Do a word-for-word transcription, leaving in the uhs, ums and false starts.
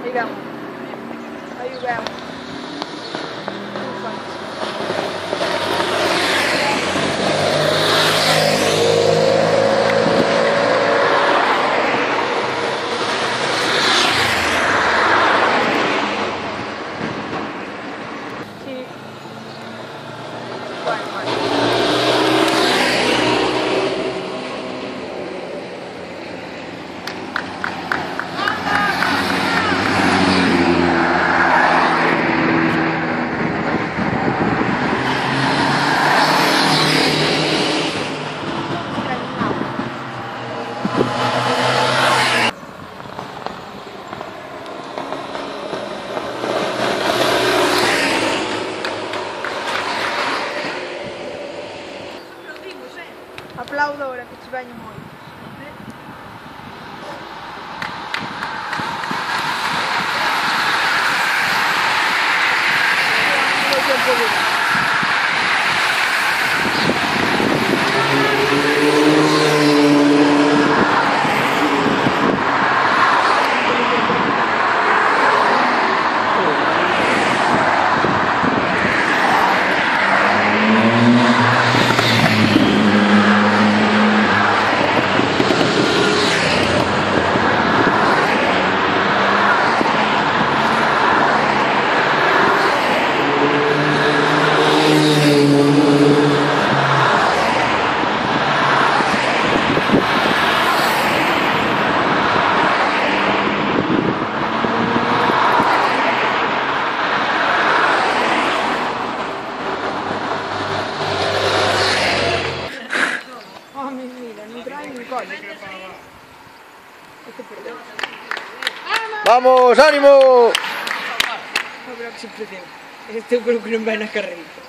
Aí vem. Aí vem. Sì. Vai, vai. Aplaudo ora che ci vegne molto. ¡Vamos, ánimo! No, pero que se pretende. Este es el que no va en la carrera.